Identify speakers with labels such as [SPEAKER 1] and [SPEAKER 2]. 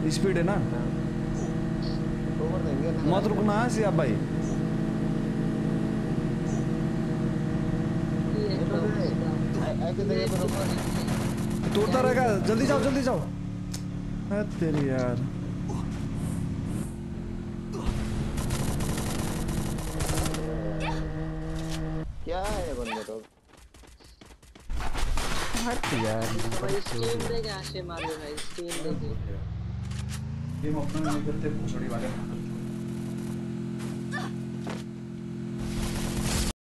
[SPEAKER 1] Speed है ना, मत रुकना है सिया भाई। तोड़ता रहेगा, जल्दी जाओ जल्दी जाओ। तेरी यार
[SPEAKER 2] क्या है बंदे तो
[SPEAKER 3] हट यार
[SPEAKER 4] भाई स्टीम देके आशे मार दे भाई, स्टीम देके
[SPEAKER 1] गेम अपना नहीं करते भोसड़ी वाले।